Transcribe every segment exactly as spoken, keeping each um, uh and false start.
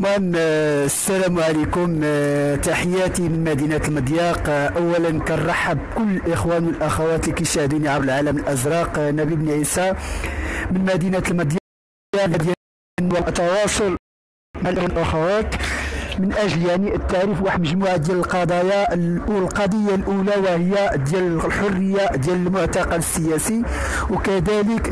عثمان، آه، السلام عليكم. آه، تحياتي من مدينة المضياق. آه، أولا كنرحب بكل الإخوان والأخوات اللي كيشاهدوني عبر العالم الأزرق. آه، نبيل بن عيسى من مدينة المضياق ديال التواصل مع الأخوات من اجل يعني التعريف واحد مجموعه ديال القضايا. القضيه الاولى وهي ديال الحريه ديال المعتقل السياسي، وكذلك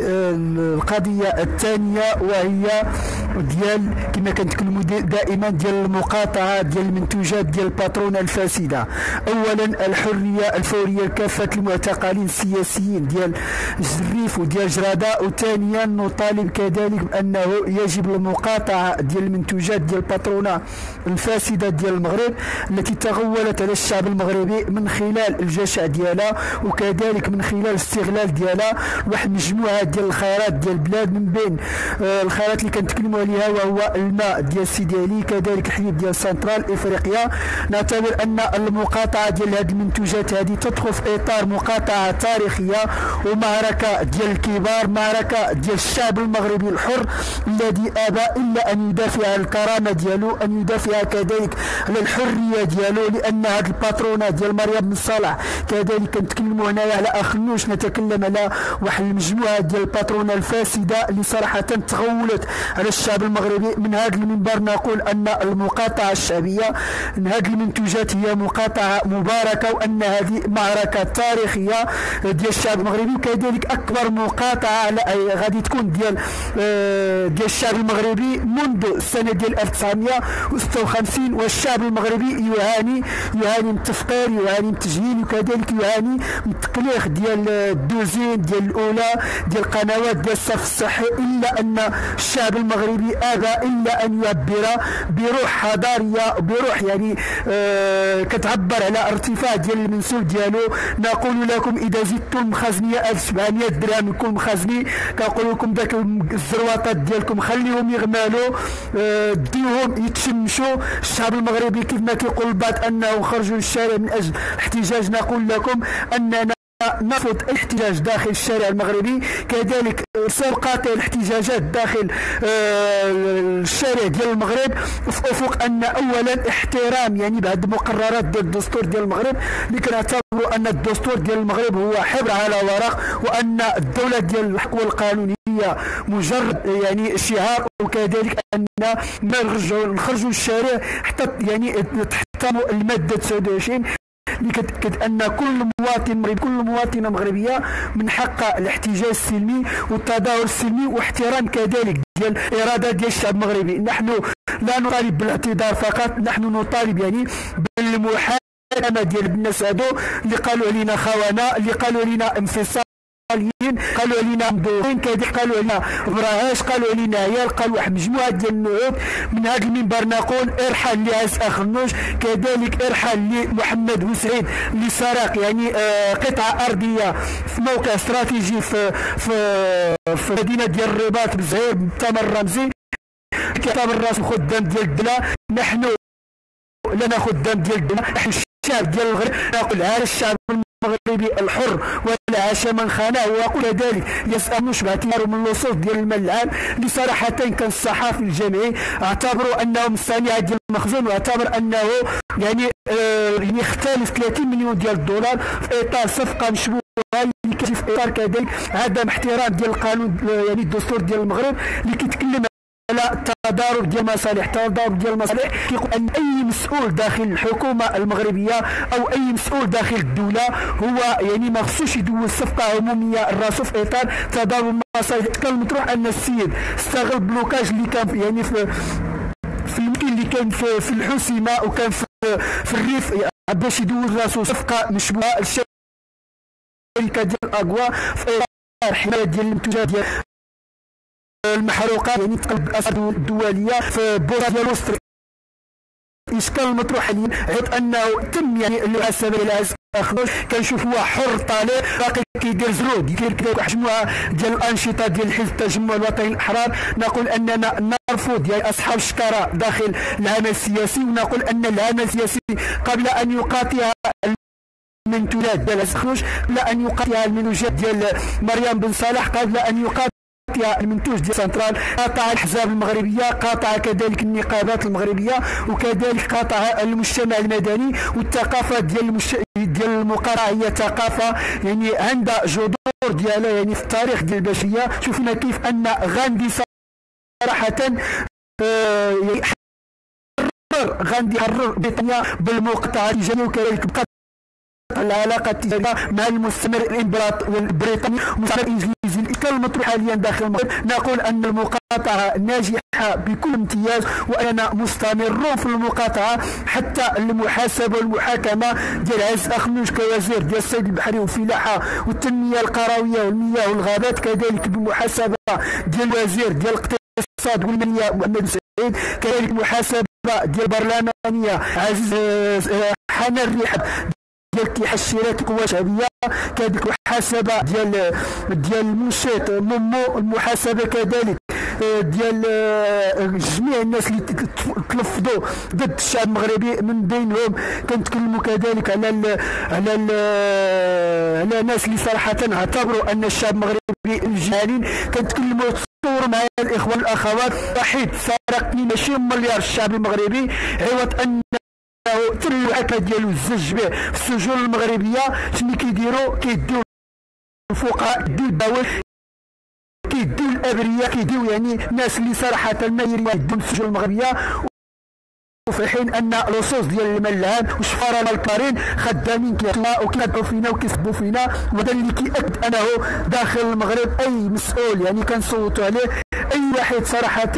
القضيه الثانيه وهي ديال كما كنتكلموا دائما ديال المقاطعه ديال المنتوجات ديال الباترونه الفاسده. اولا الحريه الفوريه لكافه المعتقلين السياسيين ديال الريف وديال جرادة، وثانيا نطالب كذلك بانه يجب المقاطعه ديال المنتوجات ديال الباترونه الفاسده ديال المغرب التي تغولت على الشعب المغربي من خلال الجشع ديالها، وكذلك من خلال الاستغلال ديالها واحد مجموعه ديال الخيرات ديال البلاد. من بين آه الخيرات اللي كنتكلموا عليها وهو الماء ديال سيدي علي، كذلك الحليب ديال سنترال افريقيا. نعتبر ان المقاطعه ديال هذه المنتوجات هذه تدخل في اطار مقاطعه تاريخيه ومعركه ديال الكبار، معركه ديال الشعب المغربي الحر الذي ابى الا ان يدافع عن الكرامه ديالو، ان يدافع كذلك على الحريه ديالو. لان هذه الباترونه ديال مريم بن صالح كذلك كنتكلموا هنايا على اخنوش، نتكلم على واحد المجموعه ديال الباترونه الفاسده اللي صراحه تغولت على الشعب المغربي. من هذا المنبر نقول ان المقاطعه الشعبيه ان هذه المنتوجات هي مقاطعه مباركه، وان هذه معركه تاريخيه ديال الشعب المغربي، وكذلك اكبر مقاطعه غادي تكون ديال ديال الشعب المغربي منذ السنه ديال ألف وتسعمائة وستة وخمسين. والشعب المغربي يعاني يعاني من التفقير، يعاني من التجهيل، وكذلك يعاني من التقليخ ديال الدوزين ديال الاولى ديال القنوات ديال الصف الصحي. الا ان الشعب المغربي ابى الا ان يعبر بروح حضاريه، بروح يعني آه كتعبر على ارتفاع ديال المنسوب ديالو. نقول لكم اذا زدتم المخازنيه ألف وسبعمائة درهم يكون مخازني، كنقول لكم ذاك الزروطات ديالكم خليهم يغمالوا، آه ديوهم يتشمشوا. الشعب المغربي كيف ما كيقول البعض انه خرجوا للشارع من اجل الاحتجاج، نقول لكم اننا نرفض الاحتجاج داخل الشارع المغربي، كذلك سنقاطع الاحتجاجات داخل آه الشارع ديال المغرب في افق ان اولا احترام يعني بعض المقررات ديال الدستور ديال المغرب، اللي كنعتبروا ان الدستور ديال المغرب هو حبر على ورق، وان الدوله ديال الحقوق القانونيه مجرد يعني شعار، وكذلك ان ما نخرجوا نخرجوا للشارع حتى يعني تحترموا الماده تسعة وعشرين اللي كتأكد ان كل مواطن مغربي كل مواطنه مغربيه من حق الاحتجاج السلمي والتظاهر السلمي، واحترام كذلك ديال الاراده ديال الشعب المغربي. نحن لا نطالب بالاعتذار فقط، نحن نطالب يعني بالمحاكمه ديال الناس هادو اللي قالوا علينا خونه، اللي قالوا علينا انفصال، قالوا علينا مدورين، كذلك قالوا علينا براهاش، قالوا علينا عيال، قالوا واحد مجموعه ديال النعوت. من هذا المنبر نقول ارحل لعز اخنوش، كذلك ارحل لمحمد بوسعيد اللي سرق يعني آه قطعه ارضيه في موقع استراتيجي في في في مدينه ديال الرباط بالزهير بالثمر الرمزي، كتاب الراس خدام ديال الدوله. نحن لنا خدام ديال الدوله، نحن الشعب ديال المغرب نقول هذا الشعب المغربي الحر ولا عاش من خانه. وكذلك يسألوش باعتباره من اللصوص ديال المال العام اللي صراحه كان الصحافي الجامعي اعتبروا انه مصانع ديال المخزون، واعتبر انه يعني آه يختلف ثلاثين مليون ديال الدولار في اطار صفقه مشبوهه اللي كتجي في اطار كذلك عدم احترام ديال القانون يعني الدستور ديال المغرب اللي كيتكلم على تضارب ديال المصالح. تضارب ديال المصالح كيقول ان اي مسؤول داخل الحكومه المغربيه او اي مسؤول داخل الدوله هو يعني ما خصوش يدوز صفقه عموميه راسو في اطار تضارب المصالح. كان المطروح ان السيد استغل بلوكاج اللي كان يعني في في المكان اللي كان في, في الحسيمه وكان في, في الريف باش يدوز راسو صفقه مشبوهه. الشركه ديال الاكوا في اطار حمايه ديال المنتوجات ديال المحروقات يعني تقلب الاسعار الدوليه في بورصه ديال وسط. الاشكال المطروح حاليا حيث انه تم يعني المحاسبه الى اخنوش كنشوفوه حر طالع باقي كيدير زرود يدير كذا واحد المجموعه ديال الانشطه ديال حزب التجمع الوطني الاحرار. نقول اننا نرفض يعني اصحاب الشكاره داخل العمل السياسي، ونقول ان العمل السياسي قبل ان يقاطع المنتوجات ديال اخنوش قبل ان يقاطع المنتوجات ديال مريم بن صالح، قبل ان يقاطع المنتوج ديال سنترال، قاطع الأحزاب المغربية، قاطع كذلك النقابات المغربيه، وكذلك قاطع المجتمع المدني. والثقافه ديال المش... ديال المقاطعه هي ثقافه يعني عندها جذور ديالها يعني في التاريخ ديال البشريه. شوفنا كيف ان غاندي صراحه آه حرر غاندي حرر بريطانيا بالمقاطعه التجاريه، وكذلك بقى العلاقه التجاريه مع المستعمر البريطاني والمستعمر الانجليزي اللي كان المطروح حاليا داخل المغرب. نقول ان المقاطعه ناجحه بكل امتياز، واننا مستمرون في المقاطعه حتى المحاسبه والمحاكمه ديال عز اخنوش كوزير ديال الصيد البحري والفلاحه والتنميه القرويه والمياه والغابات، كذلك بمحاسبه ديال الوزير ديال الاقتصاد والماليه محمد سعيد، كذلك محاسبه ديال البرلمانيه عزيز حنان الرحاب ديال تحشيرات القوى الشعبيه، كذلك المحاسبه ديال ديال المنشط مومو، المحاسبه كذلك ديال جميع الناس اللي تلفظوا ضد الشعب المغربي. من بينهم كنتكلموا كذلك على ال على ال على ناس اللي صراحه اعتبروا ان الشعب المغربي الجهالين. كنتكلموا تصوروا معايا الاخوان والاخوات، وحيد سرق اثنين وعشرين مليار الشعب المغربي عوض ان تم المحاكمه ديالو الزج به في السجون المغربيه. شنو كيديروا؟ كيديو الفقراء، كيديو الباول، كيديو الابرياء، كيديو يعني ناس اللي صراحه ما يريدوا السجون المغربيه، وفي حين ان اللصوص ديال الملعان والشفاره الكارين خدامين كيطلعوا وكيدعوا فينا وكيسبوا فينا. وهذا اللي كيأكد انه داخل المغرب اي مسؤول يعني كنصوتوا عليه، اي واحد صراحه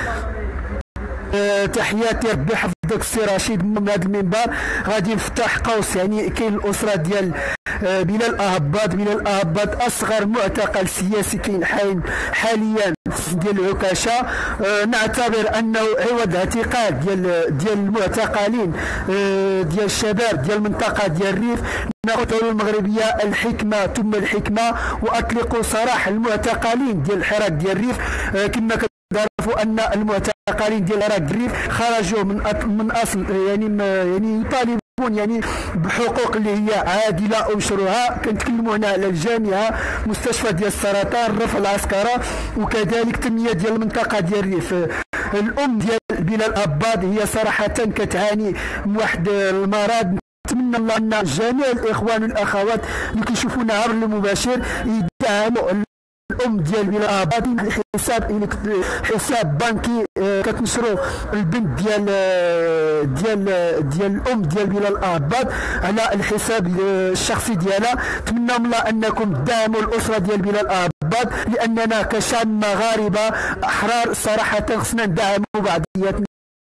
أه تحياتي ربي يحفظك السي رشيد من هذا المنبر. غادي نفتح قوس يعني كاين الاسره ديال أه بلال اهباط. بلال اهباط اصغر معتقل سياسي كاين حاليا ديال العكاشه. أه نعتبر انه عوض اعتقال ديال ديال المعتقلين أه ديال الشباب ديال المنطقه ديال الريف، نقول المغربيه الحكمه ثم الحكمه، واطلقوا سراح المعتقلين ديال الحراك ديال الريف. أه كما تعرفوا ان المعتقلين ديال العراق الريف خرجوا من من اصل يعني يعني يطالبون يعني بحقوق اللي هي عادله او مشروعه. كنتكلموا هنا على الجامعه، مستشفى ديال السرطان، رفع العسكره، وكذلك تنميه ديال المنطقه ديال الريف. الام ديال بلال اهباط هي صراحه كتعاني من واحد المرض. نتمنى الله ان جميع الاخوان والاخوات اللي كيشوفونا عبر المباشر يدعموا الام ديال بلال اهباط. حساب حساب بنكي كتنشروا البنت ديال ديال ديال الام ديال بلال اهباط على الحساب الشخصي ديالها. نتمنى من الله انكم تدعموا الاسره ديال بلال اهباط، لاننا كشعب مغاربه احرار صراحه خصنا ندعموا بعضياتنا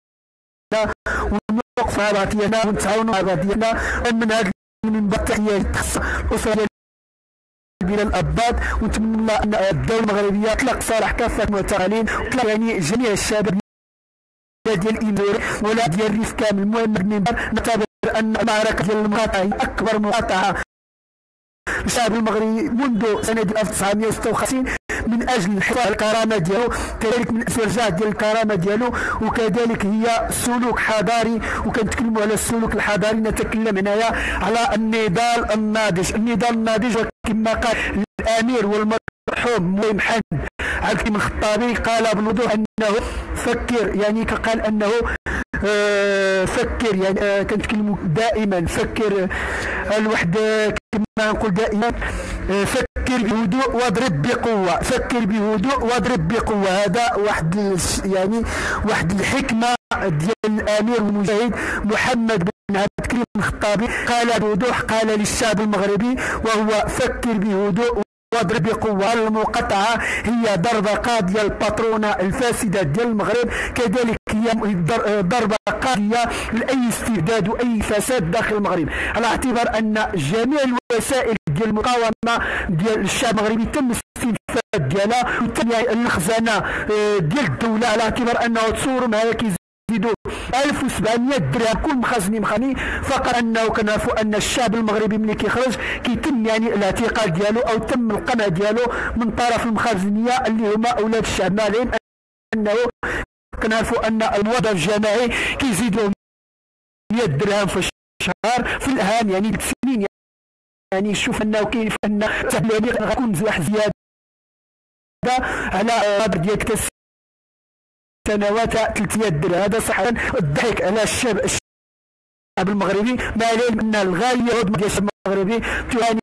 ونوقفوا على بعضياتنا ونتعاونوا مع بعضياتنا. من هذا المنبر تحيه تخص الاسره ديال بلال اهباط، ونتمنى الله ان الدوله المغربيه تطلق سراح كافه المعتقلين، وتطلق يعني جميع الشباب ديال الامور ولا ديال الريف كامل. المهم المنبر نعتبر ان المعركه ديال المقاطعه هي اكبر مقاطعه للشعب المغربي منذ سنه ألف وتسعمائة وستة وخمسين من اجل حفظ الكرامه ديالو، كذلك من استرجاع ديال الكرامه ديالو، وكذلك هي سلوك حضاري. وكنتكلموا على السلوك الحضاري نتكلم هنايا على النضال الناضج. النضال الناضج كما قال الامير والمرحوم مولاي محمد عبد الحليم الخطابي، قال بوضوح انه فكر يعني قال انه آه فكر يعني آه كنتكلموا دائما فكر الوحده كما نقول دائما آه فكر بهدوء واضرب بقوه، فكر بهدوء واضرب بقوه. هذا واحد يعني واحد الحكمه ديال الامير والمجاهد محمد بن عبد الكريم الخطابي، قال بوضوح قال للشعب المغربي وهو فكر بهدوء واضرب بقوه. المقاطعه هي ضربه قاضيه الباترونه الفاسده ديال المغرب، كذلك هي ضربه قاضيه لاي استبداد واي فساد داخل المغرب، على اعتبار ان جميع الوسائل ديال المقاومه ديال الشعب المغربي تم الاستنفاد ديالها وتم الخزانه ديال الدوله، على اعتبار انه تصوروا معايا كيزيدوا ألف وسبعمائة درهم كل مخزني مخاني. فقط انه كنعرفوا ان الشعب المغربي ملي كيخرج كيتم يعني الاعتقال ديالو او تم القمع ديالو من طرف المخازنيه اللي هما اولاد الشعب، مع العلم انه كنعرفوا ان الموظف الجماعي كيزيدوا مئة درهم في الشهر في العام يعني سنين. يعني شوف انه كيف ان يعني غتكون واحد زياده على قدر ديال ثلاث سنوات ثلاث درهم. هذا صحيح الضحك على الشعب الشعب المغربي، ما عليه ان الغاليه ديال الشعب المغربي تعاني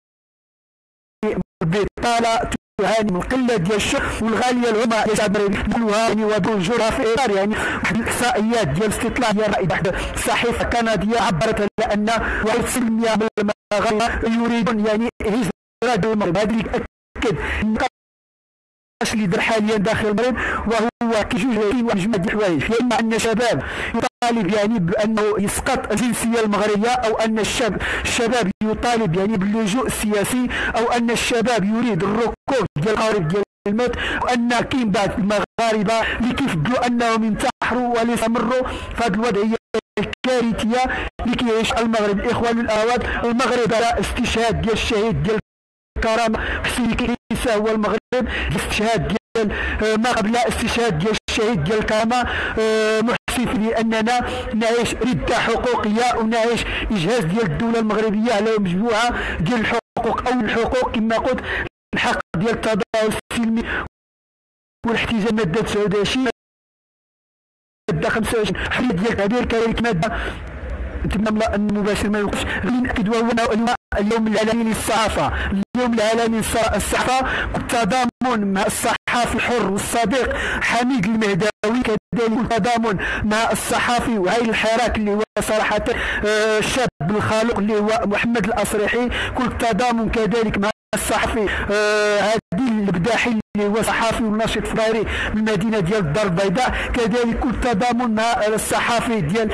بالبطاله، تعاني من القله ديال الشغل، والغاليه العظمى ديال الشعب المغربي مالوها يعني وبوجورها في اطار يعني واحد الاحصائيات ديال استطلاع ديال واحد الصحيفه كنديه عبرت على ان واحد بالمئة من المغاربه يريدون يعني هجره المغرب. هذا اللي ياكد النقاش اللي دار حاليا داخل المغرب، وهو كيجوج جمع ديال الحوايج. يا اما ان الشباب يطالب يعني بانه يسقط الجنسيه المغربيه، او ان الشاب الشباب يطالب يعني باللجوء السياسي، او ان الشباب يريد الركود ديال القارب ديال الموت، وان كاين بعض المغاربه اللي كيفضلوا انهم ينتحروا ويستمروا في هذه الوضعيه الكارثيه اللي كيعيش المغرب. الاخوان والاخوات، المغرب على استشهاد ديال الشهيد ديال الكرامه حسين كيسا هو المغرب استشهاد ديال ما قبل استشهاد ديال الشهيد ديال الكرامه محسن، لاننا نعيش رده حقوقيه ونعيش اجهاز ديال الدوله المغربيه على مجموعه ديال الحقوق، او الحقوق كما قلت الحق ديال التظاهر السلمي والاحتجاج ماده تسعة وعشرين، ماده خمسة وعشرين حريه ديال التعبير، كذلك ماده تمام المباشر ما يوقفش. نأكد وهو اليوم العالمي للصحافة، اليوم العالمي للصحافة بالتضامن مع الصحافي الحر والصديق حميد المهداوي، كذلك بالتضامن مع الصحافي وعين الحراك اللي هو صراحة الشاب الخالق اللي هو محمد الأصريحي، كل التضامن كذلك مع الصحفي عادل البداحي اللي هو صحافي وناشط فضائي من المدينة ديال الدار البيضاء، كذلك كل التضامن مع الصحافي ديال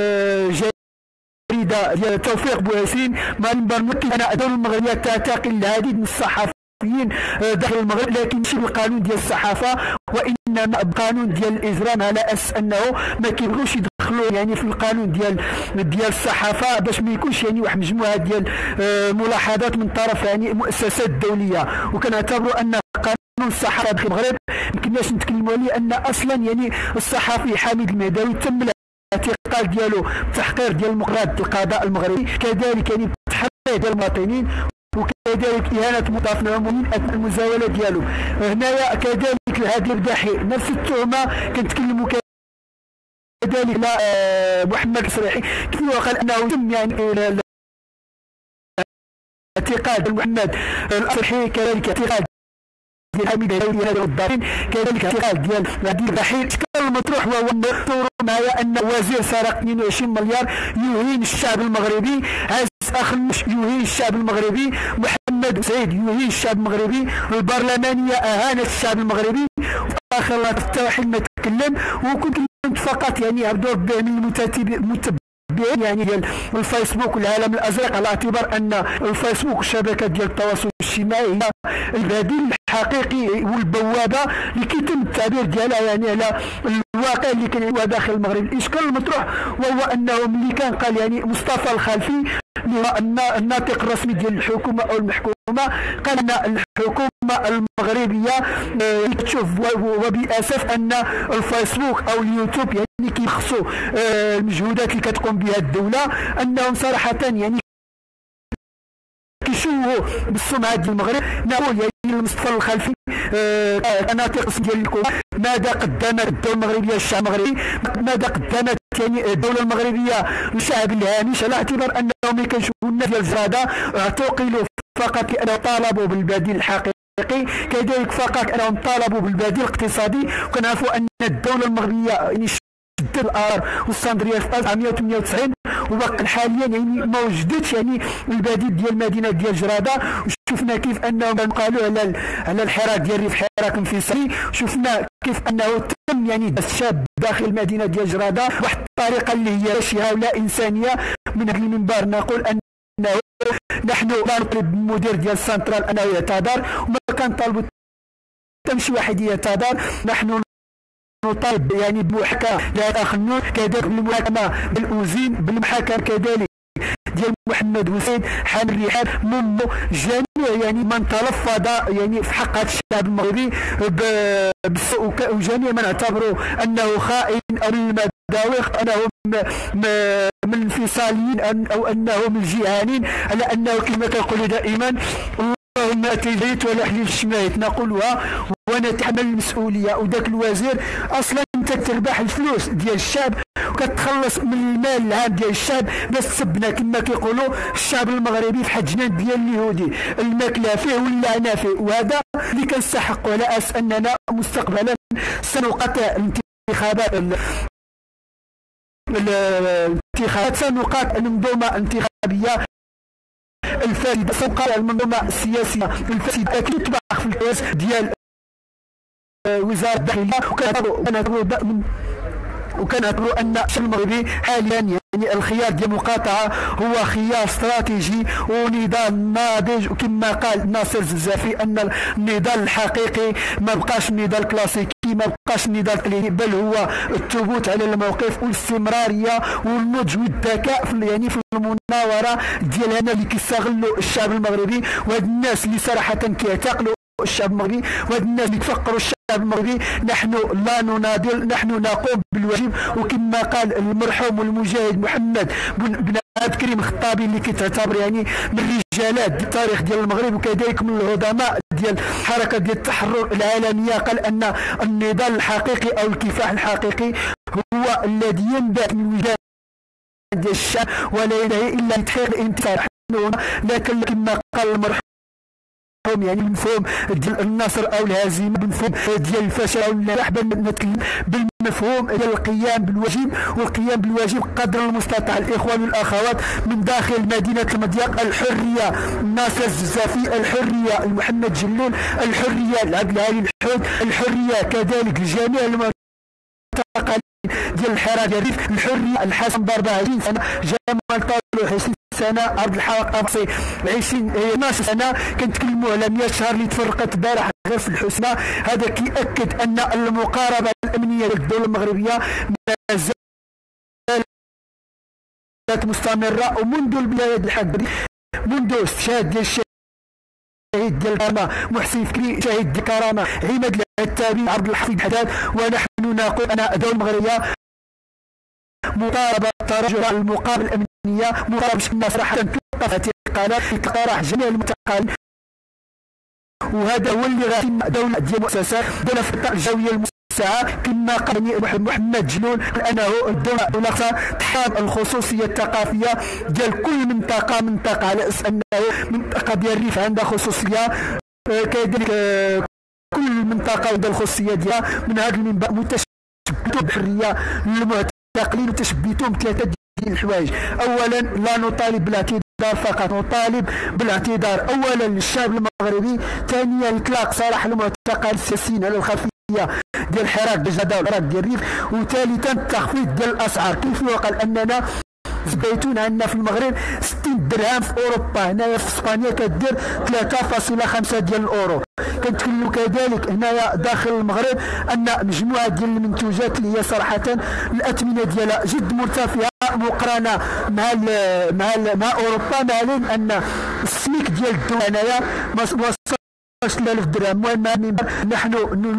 ديال توفيق بوياسين مع المبرمج. انا الدوله المغربيه تعتقل العديد من الصحفيين داخل المغرب، لكن ماشي بالقانون ديال الصحافه، وانما بقانون ديال الاجرام، على اساس انه ما كيبغوش يدخلوا يعني في القانون ديال ديال الصحافه باش ما يكونش يعني واحد مجموعه ديال ملاحظات من طرف يعني مؤسسات دوليه. وكنعتبروا ان قانون الصحافه داخل المغرب ما كناش نتكلموا عليه، ان اصلا يعني الصحفي حميد المهداوي تم الاعتقال ديالو بتحقير ديال المقررات القضاء المغربي، كذلك يعني تحريض ديال المواطنين، وكذلك اهانه مضاف العموميين اثناء المزاوله ديالو. هنايا كذلك العادل البداحي نفس التهمه كنتكلموا كذلك على محمد الأصريحي، كيف وقال انه تم يعني اعتقال محمد الأصريحي، كذلك اعتقال ديال حميد المهداوي هذا الضارين، كذلك اعتقال ديال العديد الرحيل. الاشكال المطروح وهو الدور معايا ان وزير سرق اثنين وعشرين مليار يهين الشعب المغربي، عز اخنوش يهين الشعب المغربي، محمد سعيد يهين الشعب المغربي، البرلمانيه اهانت الشعب المغربي، واخر الله التوحيد ما تكلم. وكنت كلمت فقط يعني عبد ربي من المتتبعين يعني ديال الفيسبوك والعالم الازرق، على اعتبار ان الفيسبوك والشبكات ديال التواصل الاجتماعي هي البديل الحقيقي والبوابه اللي كيتم التعبير ديالها يعني على الواقع اللي كنعيشوه داخل المغرب. الاشكال المطروح وهو انه ملي كان قال يعني مصطفى الخلفي اللي هو الناطق الرسمي ديال الحكومه او المحكومه، قال ان الحكومه المغربيه تشوف وباسف ان الفيسبوك او اليوتيوب يعني كيخصوا المجهودات اللي كتقوم بها الدوله، انهم صراحه يعني كيشوهوا بالسمعه ديال المغرب. نقول يعني المصطفى الخلفي ناطق الرسمي ديال الحكومه، ماذا قدمت الدوله المغربيه للشعب المغربي، ماذا قدمت يعني الدوله المغربيه للشعب الهامش، على اعتبار انهم كنشوفوا الناس ديال الجراده اعتقلوا فقط لانهم طالبوا بالبديل الحقيقي، كذلك فقط انهم طالبوا بالبديل الاقتصادي. وكنعرفوا ان الدوله المغربيه يعني شدت الار والصندريه في ألف وتسعمائة وثمانية وتسعين، وباقي حاليا يعني ما وجدتش يعني البديل ديال المدينه ديال جراده. وشفنا كيف انهم قالوا على على الحراك ديال ريف حراك انفصالي، شفنا كيف انه تم يعني الشاب داخل المدينه ديال جراده واحد الطريقه اللي هي بشعه ولا انسانيه. من هذا المنبر نقول ان نحن لا نطلب من المدير ديال السنترال انه يعتذر، وما كنطالبوا تمشي واحد يعتذر. نحن نطالب يعني بمحاكمه لا اخنون، كذلك بالمحاكمه بالاوزين، بالمحاكمه كذلك ديال محمد وسيد حامل الرحال، منذ جميع يعني من تلفظ يعني في حق هذا الشعب المغربي بالسوء، وجميع من اعتبروا انه خائن او المداوخ، انه من الانفصاليين او انه من الجيعانين، على انه كما كنقولوا دائما الله اللهم اتيت ولا حليف الشمايت نقولها ونتحمل المسؤوليه. وذاك الوزير اصلا انت تربح الفلوس ديال الشعب وكتخلص من المال العام ديال الشعب باش تسبنا كما كيقولوا الشعب المغربي في حد جنان ديال اليهودي الماكله فيه واللعنه فيه. وهذا اللي كنستحق على اساس اننا مستقبلا سنقاطع الانتخابات الانتخابات سنقاطع المنظومه الانتخابيه الفاسده، سنقاطع المنظومه السياسيه الفاسده التي تطبخ في الكاس ديال وزاره الداخليه. وكان وكنعتبروا ان الشعب المغربي حاليا يعني الخيار ديال المقاطعه هو خيار استراتيجي ونضال ناضج. وكما قال ناصر الزرزافي ان النضال الحقيقي ما بقاش النضال الكلاسيكي، ما بقاش النضال التقليدي، بل هو الثبوت على الموقف والاستمراريه والنضج والذكاء في يعني في المناوره ديالنا اللي كيستغلوا الشعب المغربي. وهاد الناس اللي صراحه كيعتقلوا الشعب المغربي وهاد الناس اللي تفكروا الشعب المغربي نحن لا نناضل، نحن نقوم بالواجب. وكما قال المرحوم والمجاهد محمد بن عبد الكريم الخطابي اللي كيتعتبر يعني من رجالات التاريخ ديال المغرب وكذلك من العظماء ديال الحركه ديال التحرر العالميه، قال ان النضال الحقيقي او الكفاح الحقيقي هو الذي ينبع من وجدان ديال الشعب ولا ينتهي الا بتحقيق الانتصار. لكن كما قال المرحوم يعني المفهوم ديال النصر او الهزيمه بالمفهوم ديال الفشل او النجاح، بل نتكلم بالمفهوم ديال القيام بالواجب. والقيام بالواجب قدر المستطاع الاخوان والاخوات من داخل مدينه المضيق. الحريه ناصر الزرزافي، الحريه محمد جلول، الحريه العبد العالي الحود، الحريه كذلك لجميع المعتقلين ديال الحراك ديال الريف، الحريه الحسن ضربه عشرين سنه، جمال طالب عشرين سنه، عبد الحق ابصي عشرين اثناش سنه. كنتكلموا على مئة شهر اللي تفرقت البارح غير في الحسنى. هذا كيأكد ان المقاربه الامنيه ديال الدوله المغربيه ما زالت مستمره. ومنذ البدايه ديال الحرب منذ استشهاد ديال الشهيد ديال الكرامه محسن فكري، شهيد ديال الكرامه عماد العتابي، عبد الحفيظ حداد، ونحن نقول ان الدوله المغربيه مقاربه تراجع المقابل الامنيه مقاربه الناس راح توقف اعتقالات اقتراح جميع المعتقلين. وهذا هو اللي غيتم دوله ديال المؤسسات دوله في الطاقه الجويه الموسعه كما قال محمد جلول انه الدوله خصها تحافظ الخصوصيه الثقافيه ديال كل منطقه منطقه على اساس انه منطقه ديال الريف عندها خصوصيه، كذلك كل منطقه عندها الخصوصيه ديالها. من هذا المنبر متشبث بالحريه للمعتقلين وتشبيتهم ثلاثه ديال الحوايج. اولا لا نطالب بالاعتداء فقط، نطالب بالاعتذار اولا للشعب المغربي، ثانيا اطلاق سراح المعتقلين السياسيين على الخلفيه ديال الحراك ديال الجدة والحراك ديال الريف، وثالثا التخفيض ديال الاسعار. كيف يقال اننا الزيتون عندنا في المغرب ستين درهم، في اوروبا هنايا في اسبانيا كدير ثلاثة فاصلة خمسة ديال الاورو. كنتكلموا كذلك هنايا داخل المغرب ان مجموعه ديال المنتوجات اللي هي صراحه الاثمنه ديالها جد مرتفعه مقارنه مع ال مع ال مع اوروبا، مع العلم ان السميك ديال الدول هنايا ما وصلش ثلاثة آلاف درهم. المهم نحن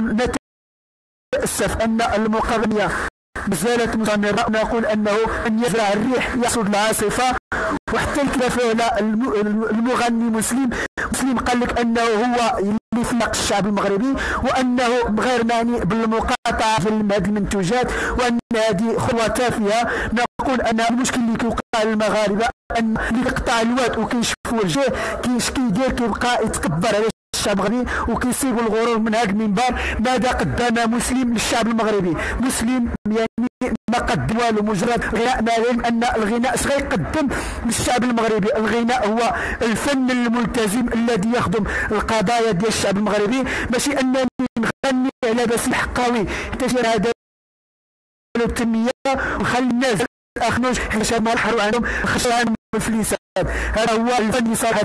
نتاسف ان المقارنه مازالت مستمره، نقول انه ان يزرع الريح يحصد العاصفه. وحتى الكلافه على المغني مسلم مسلم قال لك انه هو اللي فلق الشعب المغربي وانه غير معني بالمقاطعه ديال هذه المنتوجات وان هذه خطوه تافهه. نقول ان المشكل اللي كيوقع للمغاربه ان اللي كيقطع الواد وكيشوفوا الجهه كيش كيدير كيبقى يتكبر على الشعب المغربي وكيصيب الغرور من هذا المنبر. ماذا قدم مسلم للشعب المغربي؟ مسلم يعني ما قدم والو، مجرد غناء. ما العلم ان الغناء اش غيقدم للشعب المغربي؟ الغناء هو الفن الملتزم الذي يخدم القضايا ديال الشعب المغربي، ماشي انني نغني على بس حقاوي تشير هذا التنميه ونخلي الناس اخنوش حيت ما نحروا عنهم خشوا عنهم الفليسات. هذا هو الفن صراحه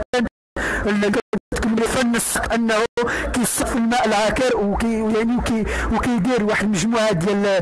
الفن السق انه كيصف الماء العاكر وكي يعني وكي وكيدير واحد المجموعه ديال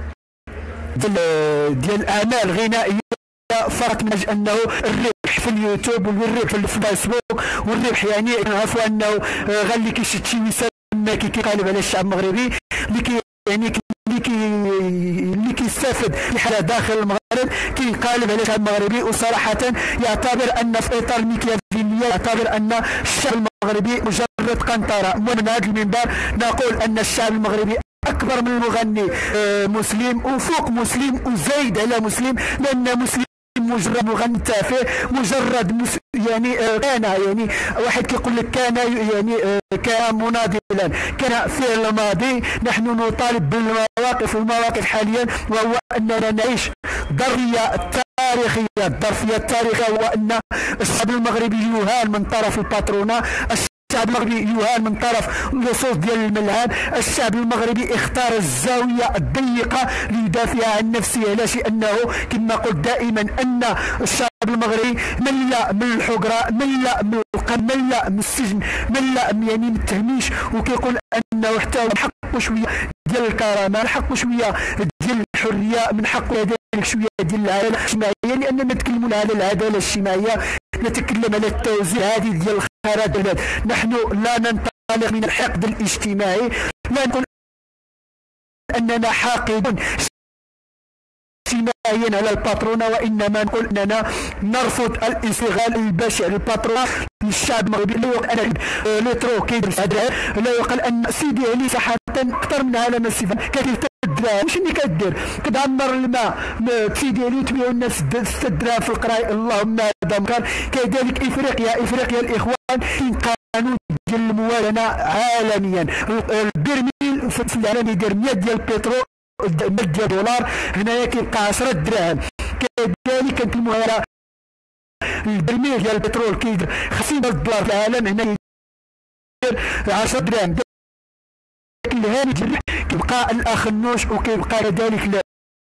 ديال ديال الاعمال الغنائيه فرط من اجل انه الربح في اليوتيوب والربح في الفيسبوك والربح يعني نعرفوا انه غير اللي كيشد شي وسام كيقالب على الشعب المغربي اللي كي يعني اللي كي اللي كي كيستافد في حاله داخل المغرب كينقلب على الشعب المغربي. وصراحه يعتبر ان في اطار الميكيافيليه يعتبر ان الشعب المغربي مجرد قنطره. ومن هذا المنبر نقول ان الشعب المغربي اكبر من المغني مسلم وفوق مسلم وزايد على مسلم، لان مسلم مجرد مغني تافه، مجرد مس... يعني آه كان يعني واحد كيقول لك كان يعني آه كان مناضلا، كان في الماضي. نحن نطالب بالمواقف والمواقف حاليا، وهو اننا نعيش ظرفيه التاريخيه الظرفيه التاريخيه هو ان الشعب المغربي يهان من طرف الباترونا، الشعب المغربي يهان من طرف اللصوص ديال الملعب، الشعب المغربي اختار الزاويه الضيقه ليدافع عن نفسه. علاش؟ انه كما قلت دائما ان الشعب المغربي ملا من الحجره، ملا من القمع، ملا من السجن، ملا يعني من التهميش، وكيقول انه حتى من حقه شويه ديال الكرامه، من حقه شويه ديال الحريه، من حقه ذلك شويه ديال العداله الاجتماعيه، لاننا نتكلمون على العداله الاجتماعيه، نتكلم على التوزيع هذه ديال الخيرات البلاد. نحن لا ننطلق من الحقد الاجتماعي، لا نقول اننا حاقدون اجتماعيا على الباترونه، وانما نقول اننا نرفض الاستغلال البشع للباترونه للشعب المغربي. لا يقال ان ليترو كيدير هذا، لا يقال ان سيدي علي صحه اكثر من عالم السيفان كدير الدراهم. واش اللي كدير؟ كتعمر الماء سيدي علي وتبيعوا الناس ستة دراهم في القراي، اللهم هذا منكر. كذلك افريقيا، افريقيا الاخوان قانون ديال الموازنه عالميا، البرميل في العالم يدير مية ديال البترول مية ديال دولار، هنايا كيبقى عشرة دراهم. كذلك كنتكلموا على البرميل ديال البترول كيدير خمسين دولار في العالم، هنا يدير عشرة دراهم. الهامش كيبقى الاخ النوش، وكيبقى كذلك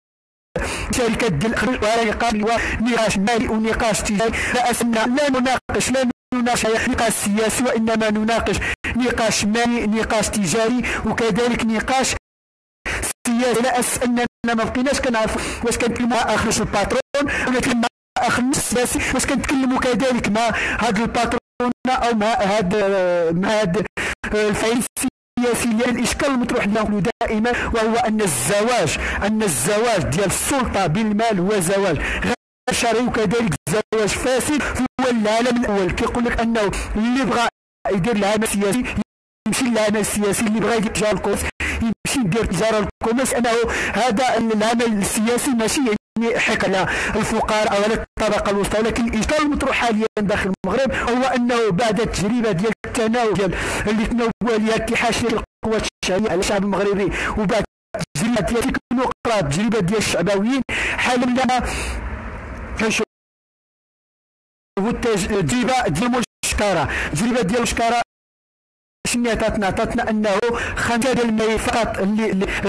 شركات ديال الاخراج، وهذا يقام نقاش مالي ونقاش تجاري. راسنا لا نناقش لا نناقش نقاش سياسي، وانما نناقش نقاش مالي، نقاش تجاري، وكذلك نقاش سياسي. لا أس اننا ما بقيناش كنعرفوا واش كنتكلموا مع اخ الباترون ولا كنتكلموا مع اخ السياسي، واش كنتكلموا كذلك مع هذا الباترون او مع هذا مع هذا الفعيل السياسي. لان الاشكال المطروح لنا دائما وهو ان الزواج ان الزواج ديال السلطه بالمال هو زواج غير شرعي، وكذلك زواج فاسد. هو العالم الاول كيقول لك انه اللي بغى يدير العمل السياسي يمشي للعمل السياسي، اللي بغى يدير تجاره الكوميرس يمشي يدير تجاره الكوميرس، انه هذا العمل السياسي ماشي يعني حق على الفقراء او على الطبقه الوسطى. ولكن الاشكال المطروح حاليا داخل المغرب هو انه بعد التجربه ديال التناول ديال اللي تناول عليها كحاشيه القوات الشعبيه على الشعب المغربي، وبعد التجربه ديال التكنوقراط، التجربه ديال الشعبويين، حالا لنا كنشوفوا التجربه ديال المشكره. التجربه ديال المشكره شنو عطاتنا؟ عطاتنا انه خمسه ديال الملايين فقط اللي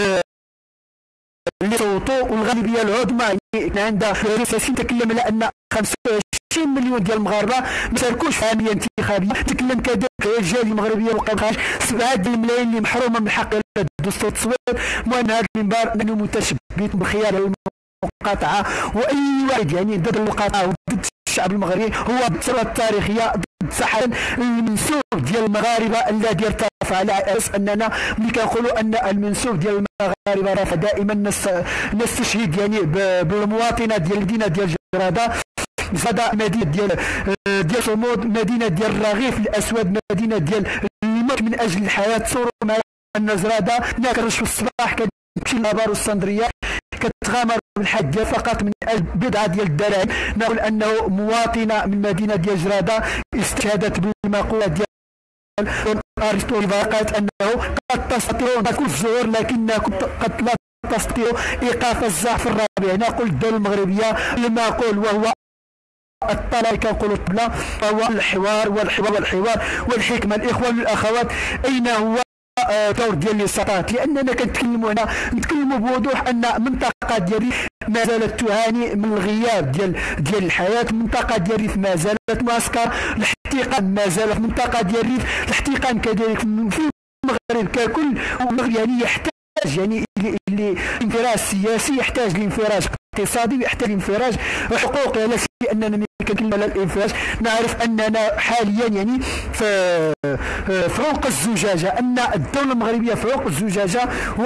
اللي صوتوا، والغالبيه العظمى يعني عندها السياسيين تكلم على ان خمسة وعشرين مليون ديال المغاربه ما شاركوش في عمليه انتخابيه. تكلم كذلك على الجاليه المغربيه وقبخاش سبعه ديال الملايين اللي محرومه من حق الدستور التصويت. المهم هذا المنبر نحن متشبث بخيار المقاطعه، واي واحد يعني ضد المقاطعه وضد الشعب المغربي هو بالثوره التاريخيه ضد صحه المنسوب ديال المغاربه الذي ارتفع على اساس اننا ملي كنقولوا ان المنسوب ديال المغاربه رافع دائما نستشهد يعني بالمواطنه ديال المدينه ديال جراده، جراده مدينه ديال ديال صمود، مدينه ديال الرغيف الاسود، مدينه ديال الموت من اجل الحياه. تصوروا مع ان جراده ناكرش في الصباح كتمشي لابار والسندريه كتغامر بالحياه ديال فقط من اجل بضعه ديال الدراهم. نقول انه مواطنه من مدينه ديال جراده استشهدت بالمقوله ديال ارسطو قالت انه قد تستطيعون تاكل الزهور لكنكم قد لا تستطيعوا ايقاف الزحف الرابع. نقول الدوله المغربيه المعقول وهو الطلاق كنقولوا الطبله، فهو الحوار والحوار والحوار والحكمه. الاخوان والاخوات، اين هو دور ديال الوساطات؟ لاننا كنتكلموا هنا نتكلموا بوضوح ان منطقه ديال الريف ما زالت تعاني من الغياب ديال ديال الحياه، منطقه ديال الريف ما زالت معسكر، الاحتقان ما زال في منطقه ديال الريف، الاحتقان كذلك في المغرب ككل. والمغرب يعني يحتاج يعني لانفراج سياسي، يحتاج لانفراج اقتصادي، يحتاج لانفراج حقوقي. علاش؟ لاننا كنتكلم على الانفراج نعرف اننا حاليا يعني في في عنق الزجاجه، ان الدوله المغربيه في عنق الزجاجه، وان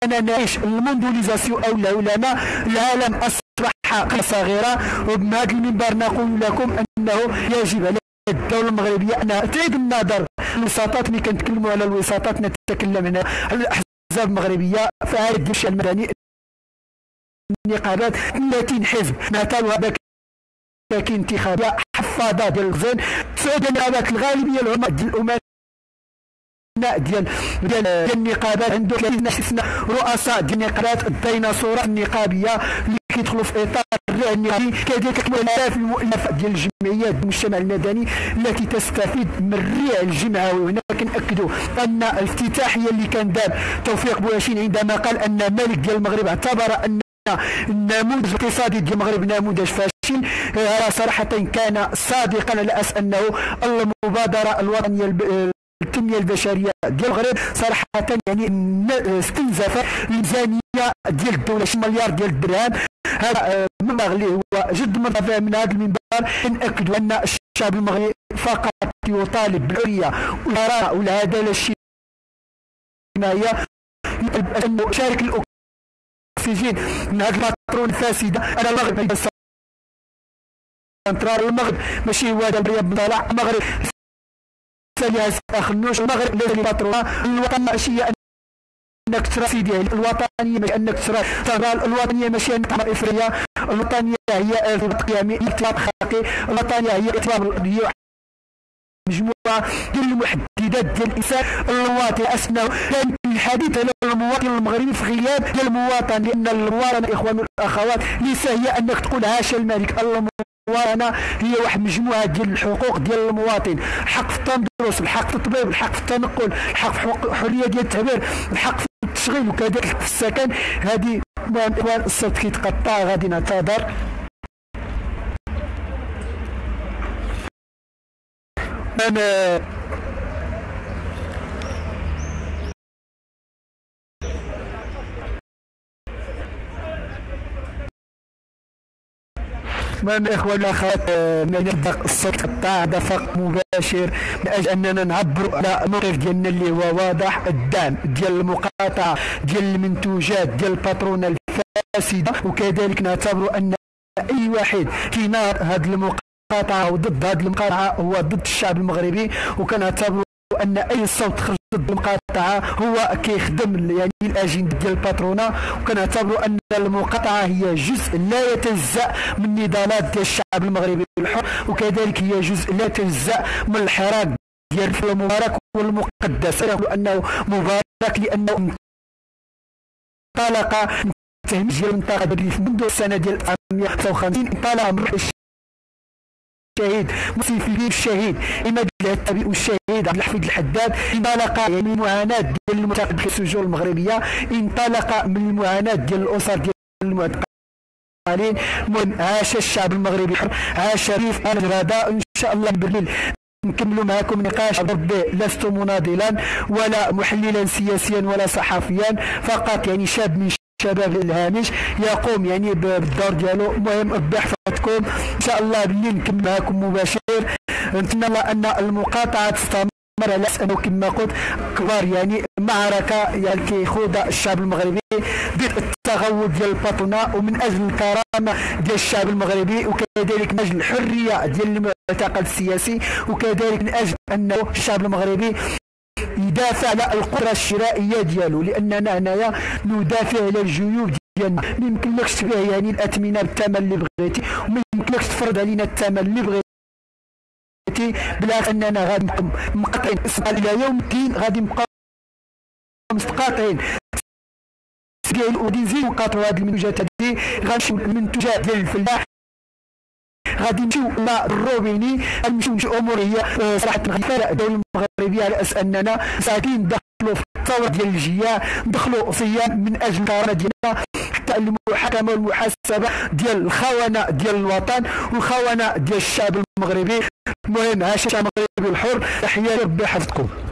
اننا نعيش الموندوليزاسيون او العولمه. العالم اصبح قرية صغيره، وبهذا المنبر نقول لكم انه يجب على الدولة المغربية أنها تعيد النظر الوساطات. ملي كنتكلموا على الوساطات نتكلم هنا على الأحزاب المغربية، فهذا الجيش المدني النقابات ثلاثين حزب نعتبرها كاين انتخابية حفاظة ديال الغزال. تسعود النقابات الغالبية العظمى ديال الأمناء ديال ديال النقابات عنده ثلاثين رؤساء ديال النقابات الديناصورات النقابية اللي كيدخلوا في اطار الرع النقابي. كذلك الالاف المؤلفات ديال الجمعيات المجتمع المدني التي تستفيد من الرع الجمعوي. وهنا كنأكدوا ان الافتتاحيه اللي كان دار توفيق بواشين عندما قال ان الملك ديال المغرب اعتبر ان النموذج الاقتصادي ديال المغرب نموذج فاشل، صراحه كان صادقا على اساس انه المبادره الوطنيه التنميه البشريه ديال المغرب صراحه يعني استنزف الميزانيه ديال الدوله شي مليار ديال الدرهم. هذا مبلغ اللي هو جد مرتفع. من هذا المنبر ناكدوا ان الشعب المغربي فقط يطالب بالحريه والكرامه والعداله الاجتماعيه. انه شارك الاكسجين من هذه الباترون الفاسده. انا المغرب سنترال المغرب ماشي هو هذا الرياض بن طلع. المغرب سالي خنوش. المغرب ليس لباترونها. الوطن ماشي انك ترى سيدي الوطنيه ماشي انك ترى الوطنيه ماشي انك تعمل افريقيا. الوطنيه هي قيامي اطلاق حقيقي. الوطنيه هي اطلاق هي مجموعه ديال المحددات ديال الانسان الوطني. اسنه كان الحديث على المواطن المغربي في غياب ديال المواطن، لان المواطنه اخوان والاخوات ليس هي انك تقول عاش الملك. المواطنه هي واحد مجموعه ديال الحقوق ديال المواطن: الحق في التندرس، الحق في الطبيب، الحق في التنقل، الحق في الحريه ديال التعبير، الحق في التشغيل، وكذلك في السكن. هذه اخوان الصوت كيتقطع غادي نعتذر. انا من اخوان الاخوات من الصوت قطاع دفق مباشر من اجل اننا نعبروا على الموقف ديالنا اللي هو واضح: الدعم ديال المقاطعه ديال المنتوجات ديال الباترونه الفاسده. وكذلك نعتبروا ان اي واحد كينار هذه المقاطعه وضد هذه المقاطعه هو ضد الشعب المغربي. وكنعتبروا ان اي صوت خرج ضد المقاطعه هو كيخدم يعني الاجنده ديال الباترونه. وكنعتبروا ان المقاطعه هي جزء لا يتجزا من نضالات ديال الشعب المغربي الحر، وكذلك هي جزء لا يتجزا من الحراك ديال المبارك والمقدس. نقول انه مبارك لانه انطلق تهميش ديال المنطقه منذ السنه ديال ألف وتسعمائة وخمسة وخمسين. انطلق من الشهيد مسيفي الشهيد عماد العتابي والشهيد عبد الحفيظ الحداد. انطلق يعني من المعاناه ديال المعتقل في السجون المغربيه، انطلق من المعاناه ديال الاسر ديال المعتقلين. المهم عاش الشعب المغربي حر، عاش ريف الغداء. ان شاء الله بالليل نكملوا معكم نقاش. ربي لست مناضلا ولا محللا سياسيا ولا صحفيا، فقط يعني شاب من شباب الهامش يقوم يعني بالدور ديالو. المهم ربي يحفظكم. ان شاء الله بالليل نكمل معكم مباشر. نتمنى الله ان المقاطعه تستمر على انه كما قلت كبار يعني معركه يعني كيخوضها الشعب المغربي ضد التغول ديال الباطنه ومن اجل الكرامه ديال الشعب المغربي، وكذلك من اجل الحريه ديال المعتقل السياسي، وكذلك من اجل انه الشعب المغربي يدافع على القدره الشرائيه ديالو. لاننا هنايا ندافع على الجيوب ديالنا. ما يمكنلكش تبيع يعني الاثمنه بالثمن اللي بغيتي، وما يمكنلكش تفرض علينا الثمن اللي بغيتي، بلا اننا غادي نبقاو مقاطعين الى يوم الدين. غادي نبقاو مستقاطعين وغادي نزيدو نقاطعوا هذه المنتوجات. هذه غنمشيو المنتوجات ديال الفلاح، غادي نمشيو مع الروبيني، غنمشيو امور هي صراحه غنفرق الدوله المغربيه على اساس اننا ساعتين ندخلوا في الثوره ديال الجياع، ندخلوا صيام من اجل الكرامه ديالنا، حتى المحاكمه والمحاسبه ديال الخونه ديال الوطن والخونه ديال الشعب المغربي. المهم عاش الشعب المغربي الحر. تحيه ربي يحفظكم.